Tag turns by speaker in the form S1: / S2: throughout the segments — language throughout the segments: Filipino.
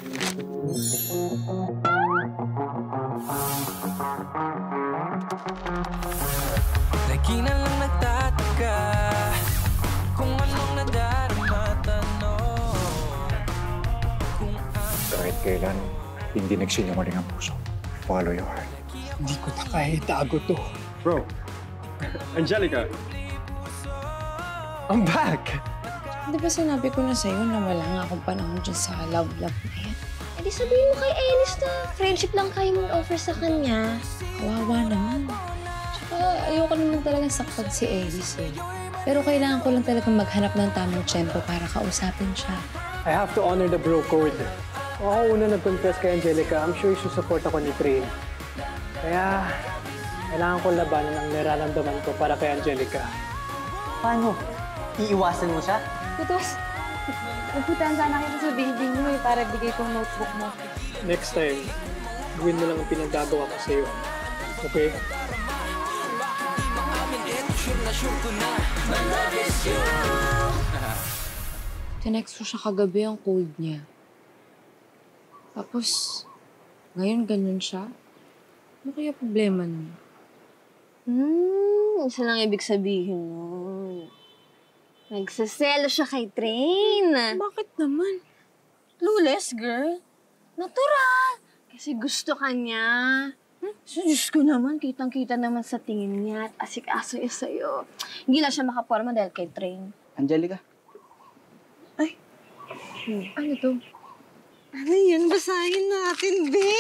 S1: Lagi na lang nagtataka kung anong nadarama tanong.
S2: Kahit kailan, hindi nagsinungaling ang puso. Follow your heart.
S3: Hindi ko na kaya itago to.
S4: Bro, Angelica, I'm back!
S5: Di ba sinabi ko na sa'yo na wala nga akong panahon dyan sa love-love na yan?
S6: Eh di sabihin mo kay Ellis na friendship lang kayo mong offer sa kanya.
S5: Kawawa naman. Tsaka ayoko naman talagang saktan si Ellis eh. Pero kailangan ko lang talagang maghanap ng tamang tiyempo para kausapin siya.
S3: I have to honor the bro code. Kung ako una nag-confess kay Angelica, I'm sure susupport ako ni Train. Kaya, kailangan ko labanan ang nararamdaman ko para kay Angelica.
S7: Paano? Iiwasan mo siya?
S6: Kutos, magpuntahan sana kita sa building mo eh, para bigay kong notebook mo.
S3: Next time, gawin mo lang ang pinagagawa ko sa'yo. Okay?
S5: Tinext ko siya kagabi ang code niya. Tapos, ngayon ganyan siya. Ano kaya problema niya?
S6: Isa lang ibig sabihin nun. Nagsaselo siya kay Train.
S5: Bakit naman?
S6: Clueless, girl. Natural. Kasi gusto ka niya. So, Diyos ko naman, kitang-kita naman sa tingin niya at asik-aso niya sa'yo. Hindi lang siya makaporma dahil kay Train.
S7: Angelica?
S6: Ay. Ano to? Ano yan? Basahin natin, be!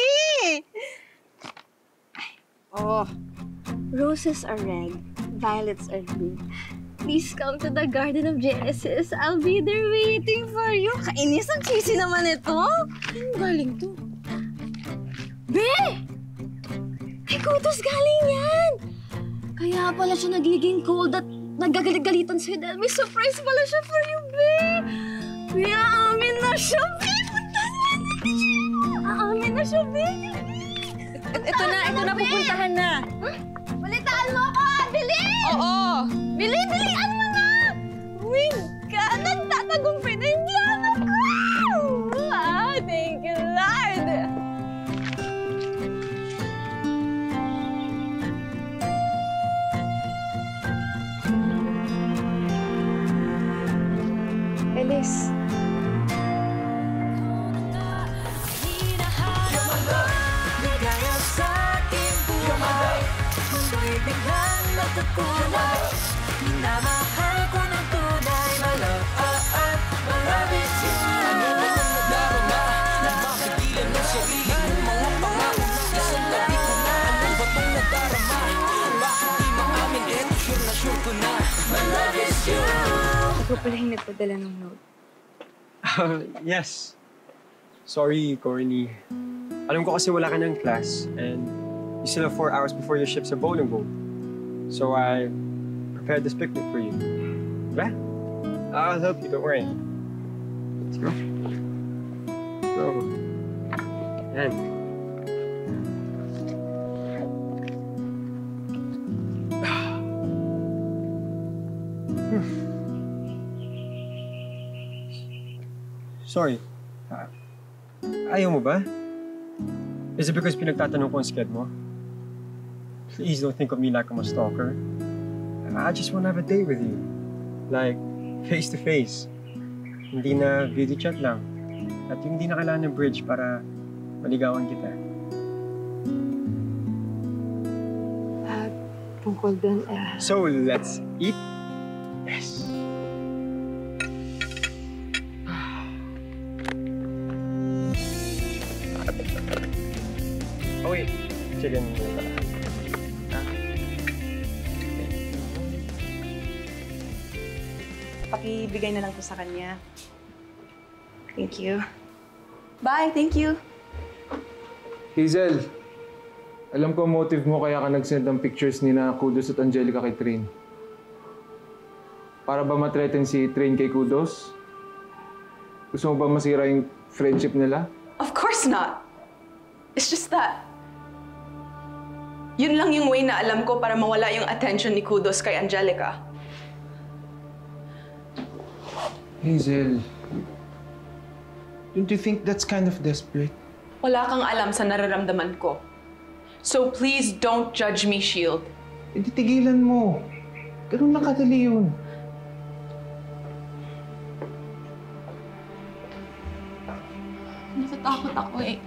S6: Oh. Roses are red, violets are blue. Please come to the Garden of Genesis. I'll be there waiting for you. Kainis ang cheesy naman ito.
S5: Anong galing to?
S6: Be! Kay Kutos galing yan! Kaya pala siya nagiging cold at nagagalit-galitan sa'yo dahil may surprise pala siya for you, Be! Be, aamin na siya, Be! Puntahan natin siya! Aamin na siya, Be!
S5: Ito na, pupuntahan na.
S6: Balitaan mo ako! Bilis!
S5: Oo!
S6: Bilian mo na! Wing ka! Nagtatagumpay na yung plano ko! Thank you, Lord!
S5: Ellis.
S1: Biglang natutunan, minamahal ko ng tunay. My love, my love is you. Ano ba nang nadarama? Nagmapigilan ng sarili mong mga pangako. Isang labi ko na, ano ba nang nadarama? Bakit di maamin, eto sure ko na. My love is you.
S5: Ikaw pala yung nagpadala ng note.
S4: Yes. Sorry, Corny. Alam ko kasi wala ka ng class and you still have 4 hours before your shift sa bowling boat. So I prepared this picnic for you. Yeah? I'll help you, don't worry. Let's go. Go. Yan. Sorry. Ayaw mo ba? Is it because pinagtatanong ko ang sked mo? Please don't think of me like I'm a stalker. I just want to have a date with you. Like, face to face. Hindi na video chat lang. At hindi na kailangan ng bridge para maligawan kita.
S5: Tungkol dun,
S4: So, let's eat? Yes. Oh, wait. Chicken mo pala.
S8: Pakibigay na lang po sa kanya. Thank you. Bye, thank you.
S9: Hazel, alam ko motive mo kaya ka nag-send ng pictures ni na Kudos at Angelica kay Train. Para ba matreten si Train kay Kudos? Gusto mo ba masira yung friendship nila?
S8: Of course not. It's just that yun lang yung way na alam ko para mawala yung attention ni Kudos kay Angelica.
S9: Hazel, Don't you think that's kind of desperate?
S8: Wala kang alam sa nararamdaman ko. So please don't judge me, Shield.
S9: Hindi tigilan mo. Ganun lang kadali yun.
S8: Natatakot ako eh.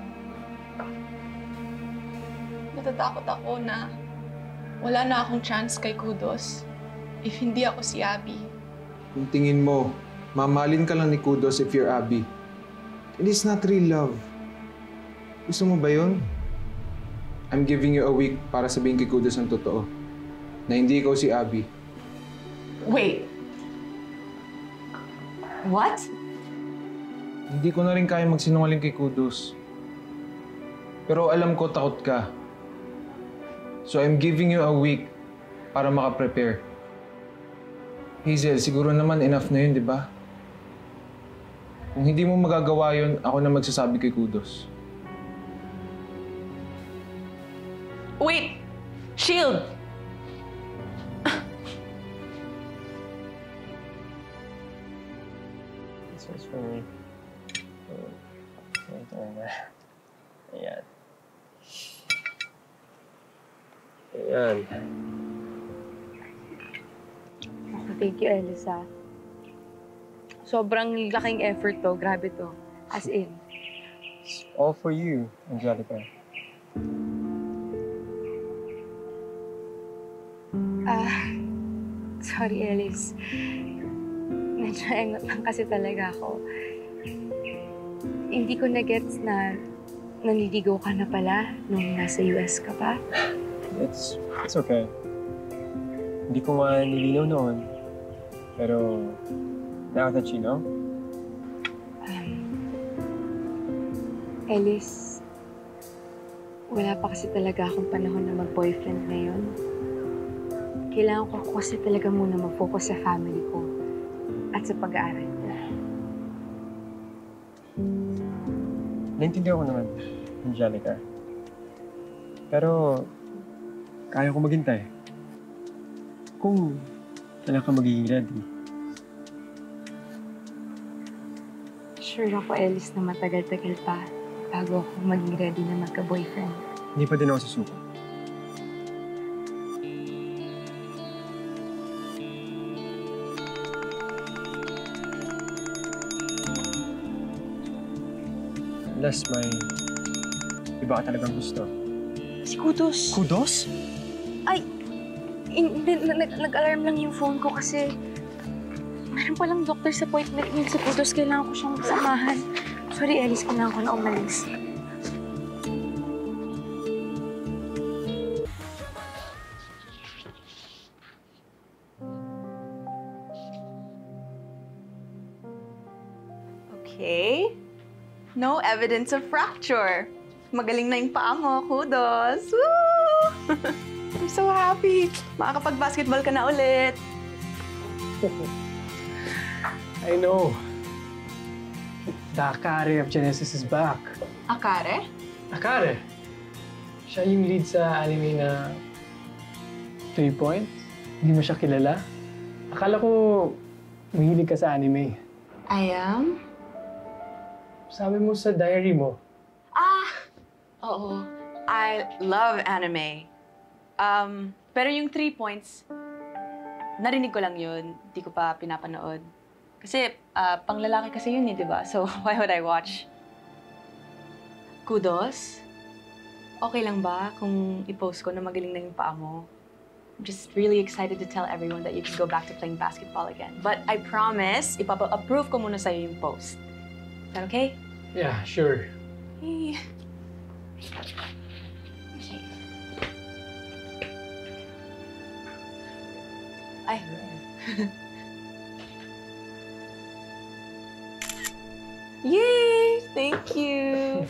S8: Natatakot ako na wala na akong chance kay Kudos if hindi ako si Abby.
S9: Kung tingin mo, mamahalin ka lang ni Kudos if you're Abby. And it's not real love. Gusto mo ba yun? I'm giving you a week para sabihin kay Kudos ang totoo. Na hindi ikaw si Abby.
S8: Wait. What?
S9: Hindi ko na rin kaya magsinungaling kay Kudos. Pero alam ko takot ka. So I'm giving you a week para makaprepare. Hazel, siguro naman enough na yun, di ba? Kung hindi mo magagawa yun, ako na magsasabi kay Kudos.
S8: Wait! Shield!
S4: This one's for me. Ayan. Ayan.
S5: Thank you, Elisa. Sobrang laking effort to. Grabe to. As in.
S4: It's all for you, Angelica.
S5: Sorry, Ellis. Medyo engot lang kasi talaga ako. Hindi ko na-gets na nanliligaw ka na pala nung nasa US ka pa.
S4: It's okay. Hindi ko nga nilinaw noon. Pero, now that you know,
S5: Ellis, wala pa kasi talaga akong panahon na mag-boyfriend ngayon. Kailangan ko kasi talaga muna mag-focus sa family ko at sa pag-aaral ko.
S4: naintindihan ko naman, Angelica. Pero, kaya ko maghintay. Kung kailan ka magiging ready.
S5: Sure ako, Ellis, na matagal-tagal pa bago ako maging ready na magka-boyfriend.
S4: Hindi pa din ako susuko. Unless may iba ka talagang gusto.
S5: Si Kudos.
S4: Kudos?
S5: Ay, nag-alarm lang yung phone ko kasi meron palang doctor's appointment yun si Kudos. Kailangan ko siyang samahan. Sorry, Ellis, kailangan ko na umalis.
S8: Okay. No evidence of fracture. Magaling na yung paa mo. Kudos. Woo! I'm so happy. Makakapag-basketball ka na ulit.
S3: I know. The Akare of Genesis is back.
S8: Akare?
S3: Akare? Siya yung lead sa anime na 3 Points. Hindi mo siya kilala? Akala ko mahilig ka sa anime.
S8: I am?
S3: Sabi mo sa diary mo.
S8: Oo. I love anime. Pero yung 3 Points, narinig ko lang yun. Di ko pa pinapanood. Kasi panglalaki kasi yun di ba? So why would I watch? Kudos? Okay lang ba kung i-post ko na magaling na yung paa mo? I'm just really excited to tell everyone that you can go back to playing basketball again. But I promise, ipapa-approve ko muna sa'yo yung post. Is that okay?
S3: Yeah, sure.
S8: Hey. Ay. Yay! Thank you!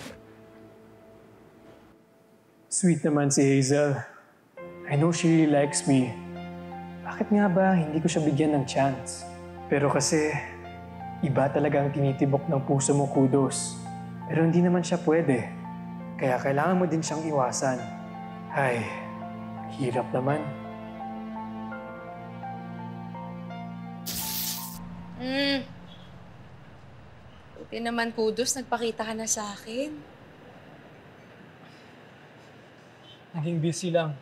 S3: Sweet naman si Hazel. I know she really likes me. Bakit nga ba hindi ko siya bigyan ng chance? Pero kasi, iba talaga ang tinitibok ng puso mo, Kudos. Pero hindi naman siya pwede. Kaya kailangan mo din siyang iwasan. Ay, hirap naman.
S8: Di naman, Kudos, nagpakita ka na sa akin.
S3: Naging busy lang.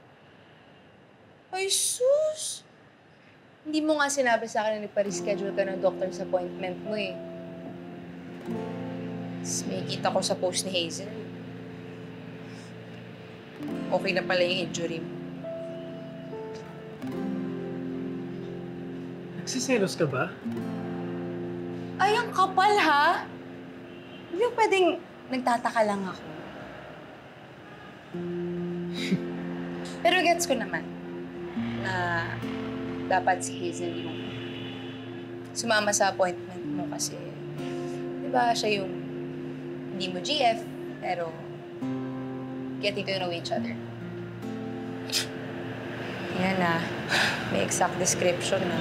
S8: Ay, sus! Hindi mo nga sinabi sa akin na nagpa-reschedule ka ng doctor's appointment mo eh. Tapos may kita ko sa post ni Hazel. Okay na pala yung injury mo.
S3: Nagsiselos ka ba?
S8: Ay, ang kapal ha! Hindi mo pwedeng nagtataka lang ako. Pero gets ko naman na dapat si Hazel yung sumama sa appointment mo kasi di ba siya yung hindi mo GF pero getting to know each other. Yan na. May exact description na.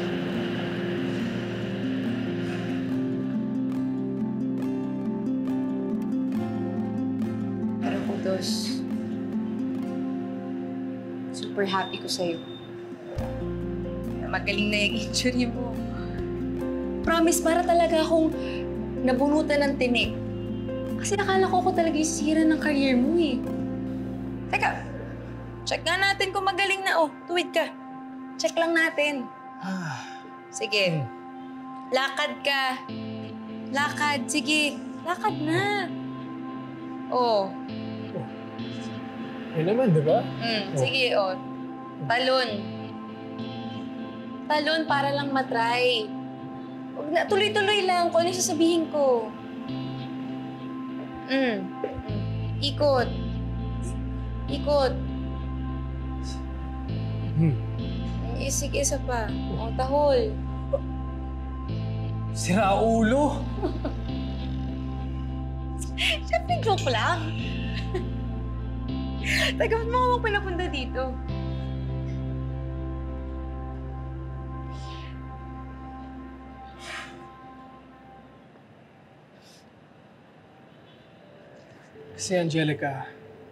S8: Pero Kudos, super happy ko sa'yo. Magaling na yung injury mo. Promise, para talaga akong nabunutan ng tinik. Kasi akala ko talaga yung sira ng career mo eh. Teka, check nga natin kung magaling na. Oh, tuwid ka. Check lang natin. Sige. Lakad ka. Lakad, sige. Lakad na. Oh.
S3: Yun naman, di ba?
S8: Sige, oh. Talon. Talon para lang matry. Huwag na, tuloy-tuloy lang kung ano yung sasabihin ko. Ikot. Ikot. Sige, isa pa. O, tahol.
S3: Sira ulo!
S8: Siyempre, joke lang. Teka, ba't mo ako pinapunta dito?
S3: Kasi Angelica,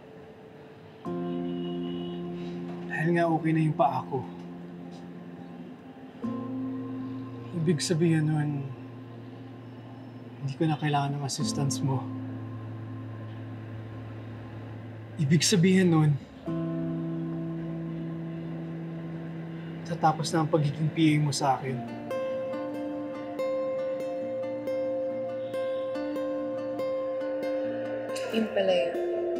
S3: dahil nga okay na yung paa ko, ibig sabihin nun, hindi ko na kailangan ng assistance mo. Ibig sabihin nun, tatapos na ang pagiging PA mo sa akin.
S8: Yun pala yun.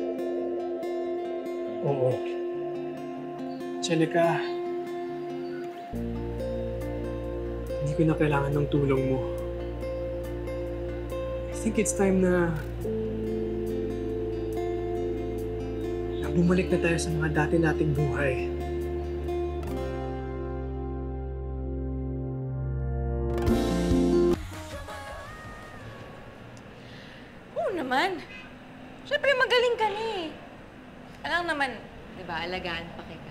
S3: Oo. Angelica, hindi ko na kailangan ng tulong mo. I think it's time na bumalik na tayo sa mga dati nating buhay.
S8: Oo naman. Siyempre, magaling ka na eh. Alam naman, di ba, alagaan pa kita.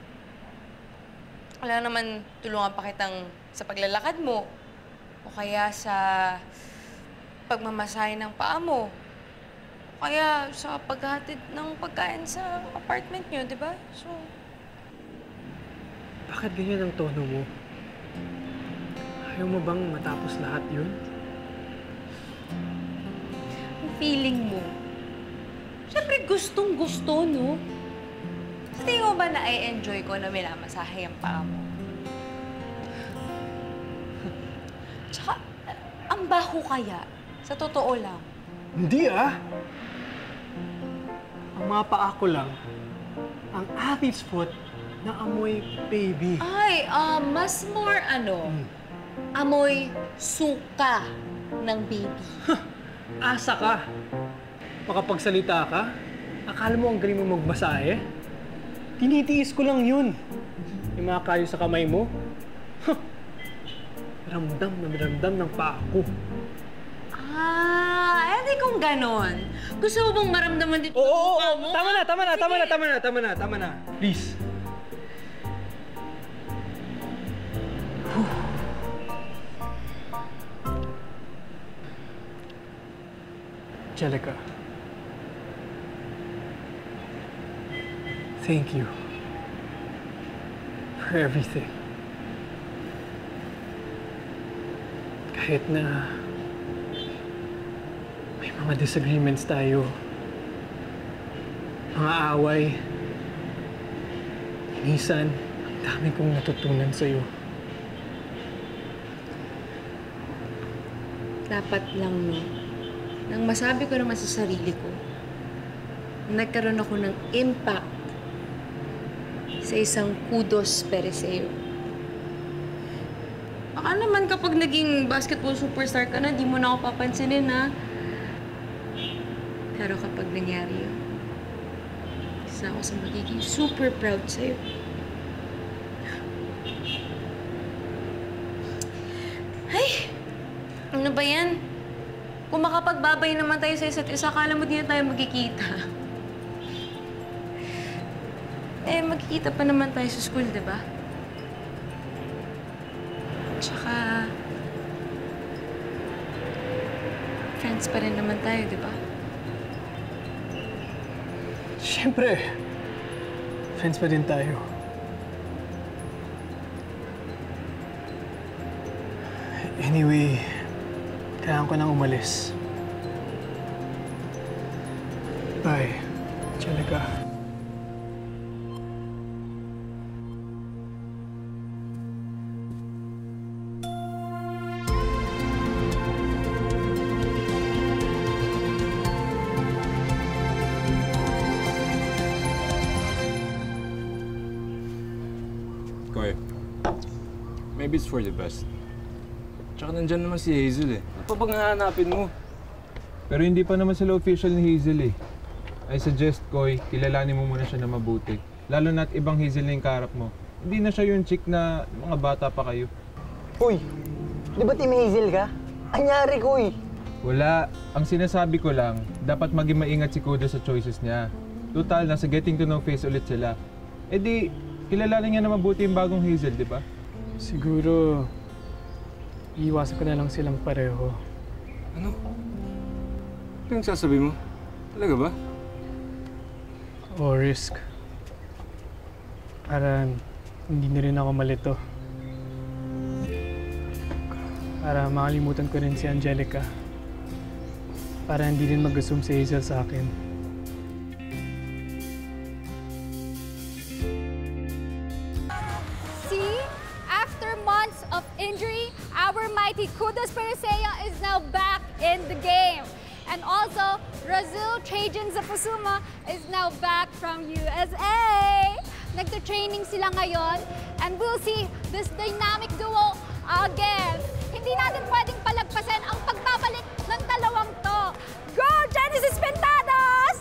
S8: Alam naman, tulungan pa kitang sa paglalakad mo. O kaya sa pagmamasahe ng paa mo. O kaya sa paghatid ng pagkain sa apartment niyo, di ba? So,
S3: Bakit ganyan ang tono mo? Ayaw mo bang matapos lahat yun?
S8: ang feeling mo, siyempre gustong-gusto, no? Sa tingin mo ba na i-enjoy ko na minamasahe ang paa mo? Tsaka, ang baho kaya, sa totoo lang.
S3: Hindi ah! Ang mga paa ko lang, ang athlete's foot na amoy baby.
S8: Ay, mas more amoy suka ng baby.
S3: Asa ka! Makapagsalita ka? Akala mo ang galing mo magmasahe? Tinitiis ko lang yun. Yung mga kayo sa kamay mo. Ramdam na ramdam ng paa ko.
S8: Di kung ganon. Gusto mo bang maramdaman dito?
S3: Oo! Tama na. Please. Angelica. Thank you. For everything. Kahit na mga disagreements tayo. Mga away. Minsan, ang dami kong natutunan sa'yo.
S5: Dapat lang, no? Nang masabi ko naman sa sarili ko, nagkaroon ako ng impact sa isang kudos Pereseo. Baka naman kapag naging basketball superstar ka na, di mo na ako papansinin, ha? Pero kapag nangyari yun, isa ako sa magiging super proud sa'yo. Ay! Ano ba yan? Kung makapagbabay naman tayo sa isa't isa, akala mo di na tayo magkikita. Eh, magkikita pa naman tayo sa school, di ba? Tsaka... friends pa rin naman tayo, di ba?
S3: Siyempre, friends pa din tayo. Anyway, kailangan ko nang umalis. Bye, Angelica.
S9: Koy, maybe it's for the best. Tsaka nandyan naman si Hazel eh. Ano pa bang hahanapin mo? Pero hindi pa naman sila official ni Hazel eh. I suggest, Koy, kilalanin mo muna siya na mabuti. Lalo na't ibang Hazel na yung kaharap mo. Hindi na siya yung chick na mga bata pa kayo.
S7: Uy, di ba Team Hazel ka? Anyari, Koy?
S9: Wala. Ang sinasabi ko lang, dapat maging maingat si Kudo sa choices niya. Total, nasa getting to know face ulit sila. Eh di, kilalanin niya na mabuti yung bagong Hazel, di ba?
S3: Siguro, iiwasan ko na lang silang pareho.
S9: Ano? Ano yung sasabi mo? Talaga ba?
S3: O risk. Para hindi na rin ako malito. Para makalimutan ko rin si Angelica. Para hindi rin mag-assume si Hazel sa akin.
S6: See? After months of injury, our mighty Kudos Pereseo is now back in the game. And also, Razul Trajan Zapasuma is now back from USA. Nagta-training sila ngayon, and we'll see this dynamic duo again. Hindi natin pwedeng palagpasin ang pagbabalik ng dalawang to. Go, Genesis Pentados!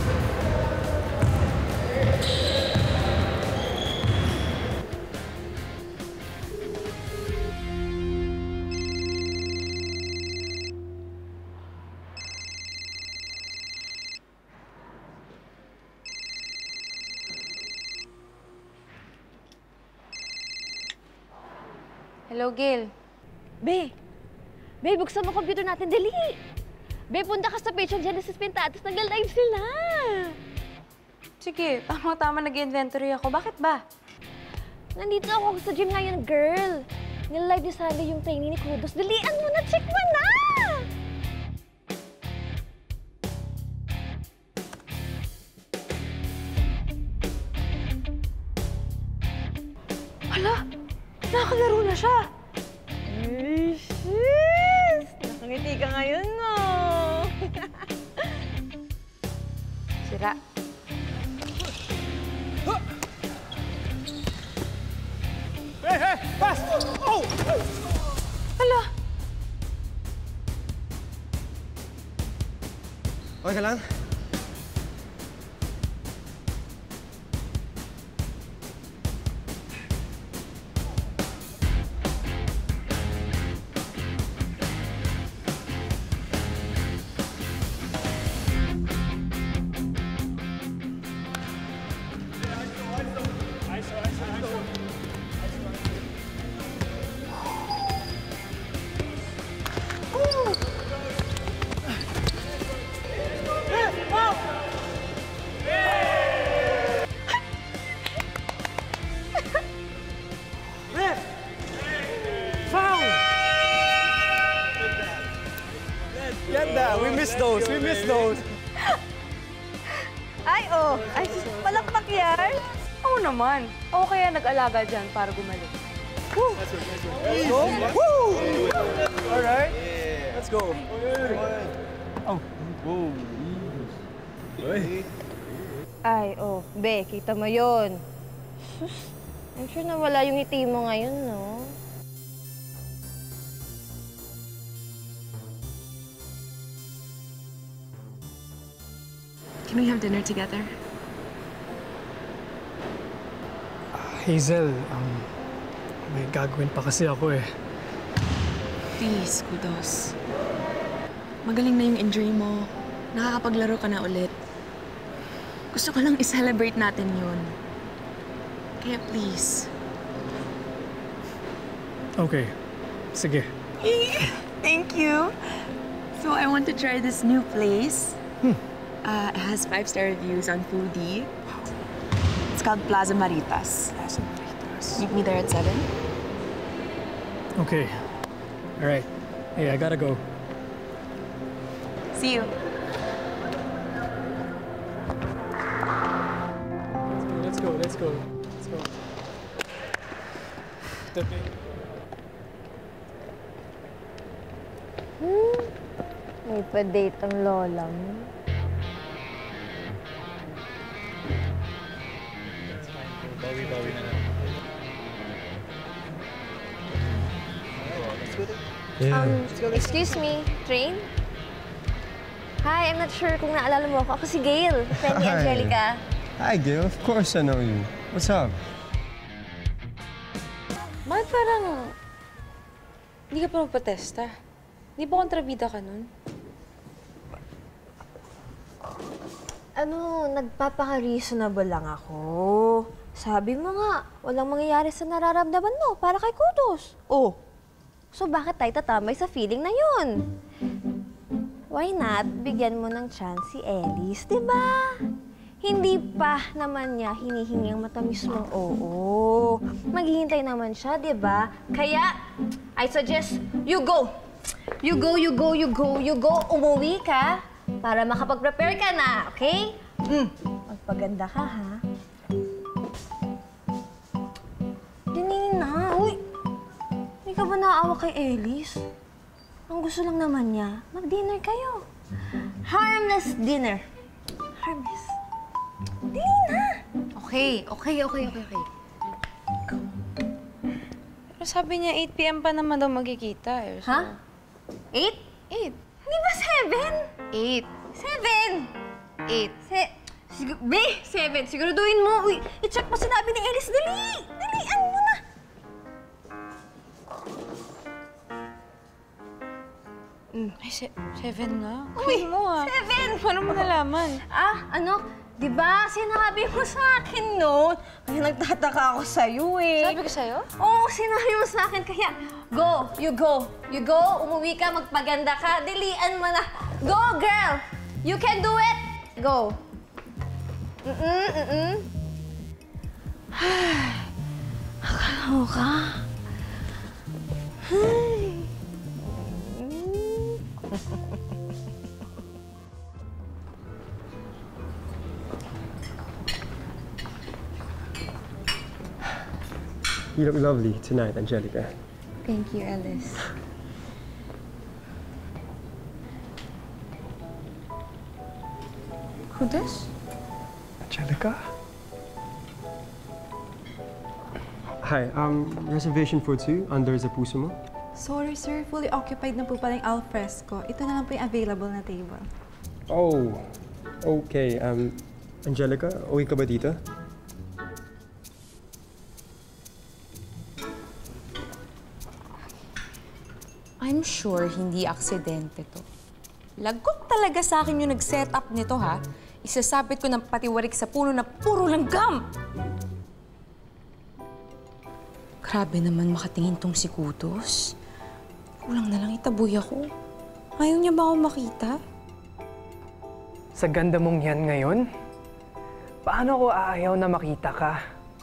S5: Hello, Gil.
S6: Be, buksan mo computer natin, dali! Be, punta ka sa page ng Genesis Pentados, nag-live sila!
S5: Sige, tama-tama nag-inventory ako. Bakit ba?
S6: Nandito ako sa gym ngayon, girl. Nil-live ni Sally yung training ni Kudos. Dalian mo na, check mo na! Hala, nakakalaro na siya. Ay, sis! Nakangiti ka ngayon, no?
S5: Sira.
S1: Hey! Pass! Oh!
S5: Hala!
S4: Okay ka lang?
S7: miss those. We miss those.
S5: Ay, oh. Ay, palakpak yan.
S8: Oo naman. Oo kaya nag-alaga dyan para gumaling.
S7: All right. Let's go.
S6: Ay, oh, be, kita mo yun. Sus, I'm sure nawala yung ngiti mo ngayon, no?
S8: Can we have dinner together?
S3: Hazel, may gagawin pa kasi ako eh.
S8: Please, Kudos. Magaling na yung injury mo. Nakakapaglaro ka na ulit. Gusto ko lang i-celebrate natin yun. Kaya please.
S3: Okay, sige.
S8: Thank you. So I want to try this new place. It has 5-star reviews on Foodie. It's called Plaza Maritas.
S3: Plaza Maritas.
S8: Meet me there at 7.
S3: Okay. All right. Hey, I gotta go.
S8: See you.
S3: Let's go. Let's go. Let's go. Okay.
S6: May pa-date ang lola mo.
S2: Bawi-bawi na lang.
S6: Excuse me, Train? Hi, I'm not sure kung naalala mo ako. Ako si Gail, friend ni Angelica.
S4: Hi, Gail. Of course I know you. What's up?
S5: Bakit parang hindi ka pa magpatesta? Hindi ba kontrabida ka nun?
S6: Ano, nagpapaka-reasonable lang ako. Sabi mo nga, walang mangyayari sa nararamdaman mo para kay Kudos. Oh, so bakit tayo tatambay sa feeling na yun? Why not bigyan mo ng chance si Ellis, di ba? Hindi pa naman niya hinihingi ang matamis mong oo. Maghihintay naman siya, di ba? Kaya, I suggest you go. You go. Umuwi ka para makapag-prepare ka na, okay? Magpaganda ka, ha? Dininin na. Uy! Hindi ka ba naawa kay Ellis? Ang gusto lang naman niya, mag-dinner kayo. Harmless dinner. Harmless. Dili na.
S5: Okay. Pero sabi niya 8 p.m. pa naman daw magkikita eh. So...
S6: Ha? 8?
S5: 8.
S6: Hindi ba 7?
S5: 8.
S6: 7. B, 7. Siguraduhin mo. Uy, i-check mo sinabi ni Ellis. Dali! Dalian mo na.
S5: Ay, 7 na?
S6: Uy,
S5: Mo ah.
S6: 7!
S5: Paano mo nalaman?
S6: Ano? Di ba? Sinabi mo sa akin noon. Kaya nagtataka ako sa'yo eh.
S5: Sabi ko sa'yo?
S6: Oo, sinabi mo sa akin. Kaya, go. You go. Umuwi ka, magpaganda ka. Dilian mo na. Go, girl! You can do it! Go. Akala ka? Ay.
S4: You look lovely tonight, Angelica.
S5: Thank you, Ellis. Who this?
S3: Angelica?
S4: Hi, reservation for 2 under Puso mo?
S10: Sorry, sir. Fully occupied na po pala yung al fresco. Ito na lang po yung available na table.
S4: Oh, okay. Angelica, uwi ka ba dito?
S11: I'm sure hindi aksidente to. Lagot talaga sa akin yung nag-set up nito, ha? Isasabit ko ng patiwarik sa puno na puro langgam! Grabe naman makatingin tong si Kudos. Kulang na lang itaboy ako. Ayaw niya ba ako makita?
S3: Sa ganda mong yan ngayon, paano ko aayaw na makita ka?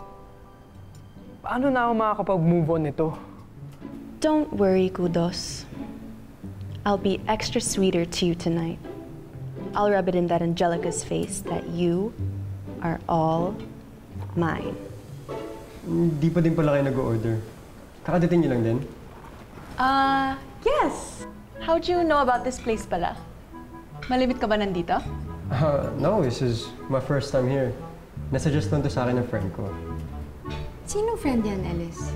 S3: Paano na ako makakapag-move on nito?
S8: Don't worry, Kudos. I'll be extra sweeter to you tonight. I'll rub it in that Angelica's face that you are all mine.
S4: Hindi pa din pala kayo nag-order. Kakadating niyo lang din?
S8: Yes. How'd you know about this place pala? Malimit ka ba nandito?
S4: No, this is my first time here. Nasuggest lang to sa akin ng friend ko.
S11: Sinong friend yan, Ellis?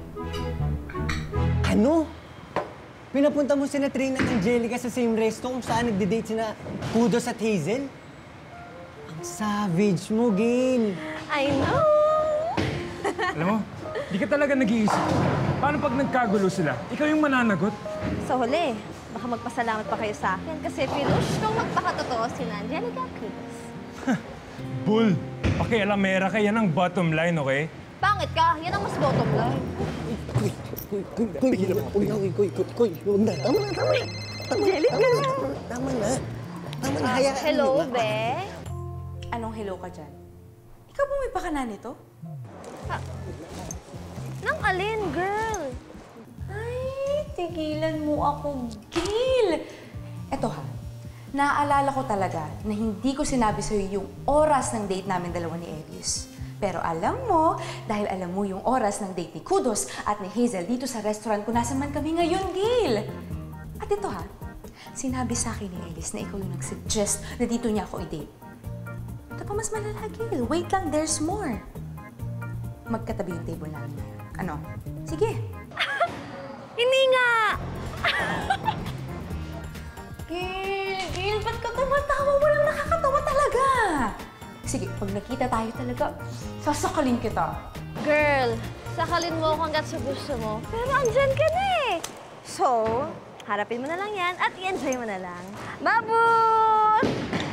S7: Ano? Pinapunta mo sina Train at Angelica sa same resto kung saan nagde-date sina Kudos at Hazel? Ang savage mo, Gail.
S6: I know!
S12: Alam mo, di ka talaga nag-iisip. Paano pag nagkagulo sila? Ikaw yung mananagot?
S6: Sa huli, baka magpasalamat pa kayo sa akin kasi pinush kong magpakatotoo sina Angelica at Kudos.
S12: Bull! Pakialamera ka, yan ang bottom line, okay?
S6: Pangit ka, yan ang mas bottom line. Angelica!
S7: Tama na. Hayaan mo
S6: Hello,
S7: na.
S6: be?
S11: Anong hello ka dyan? Ikaw ba may pakana nito?
S6: Nang alin, girl?
S11: Ay, tigilan mo ako, Gail! Eto ha, naaalala ko talaga na hindi ko sinabi sa'yo yung oras ng date namin dalawa ni Ellis. Pero alam mo, dahil alam mo yung oras ng date ni Kudos at ni Hazel dito sa restaurant kung nasan man kami ngayon, Gail. At ito ha, sinabi sa akin ni Ellis na ikaw yung nag-suggest na dito niya ako i-date. Ito pa mas malala, Gail. Wait lang, there's more. Magkatabi yung table namin ngayon. Ano? Sige.
S6: Hindi nga!
S11: Gail, ba't ka tumatawa? Walang nakakatawa talaga. Sige, pag nakita tayo talaga, sasakalin kita.
S6: Girl, sakalin mo ako hanggat sa gusto mo. Pero andyan ka na eh. So, harapin mo na lang yan at i-enjoy mo na lang. Babus!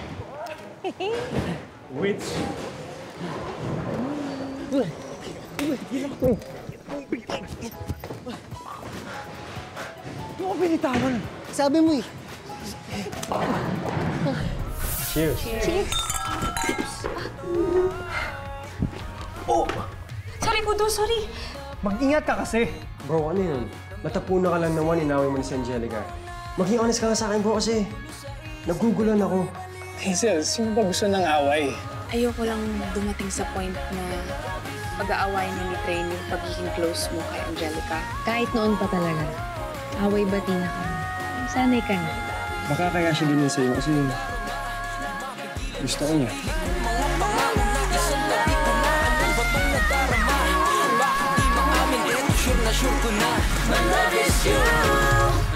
S12: Which?
S7: Ano ka binitawan? Sabi mo eh.
S4: Cheers.
S6: Cheers!
S7: Oh!
S11: Sorry, Kudos, sorry.
S4: Mag-ingat ka kasi. Bro, ano yun? Natapunan ka lang naman, inawin mo ni si Angelica. Maging honest ka nga sa akin, bro, kasi nagugulan ako.
S3: Hazel, sino ba gusto ng away?
S8: Ayoko lang dumating sa point na pag-aawayin niyo ni Train yung pagiging close mo kay Angelica.
S5: Kahit noon pa talaga, away-bati na kami. Sanay ka na.
S4: Makakaya siya din sa'yo kasi gusto ko niya.
S1: Sure na sure ko na my love is you.